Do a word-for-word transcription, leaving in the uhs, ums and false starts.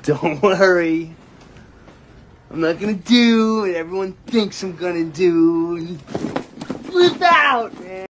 Don't worry. I'm not gonna do what everyone thinks I'm gonna do. Flip out, man.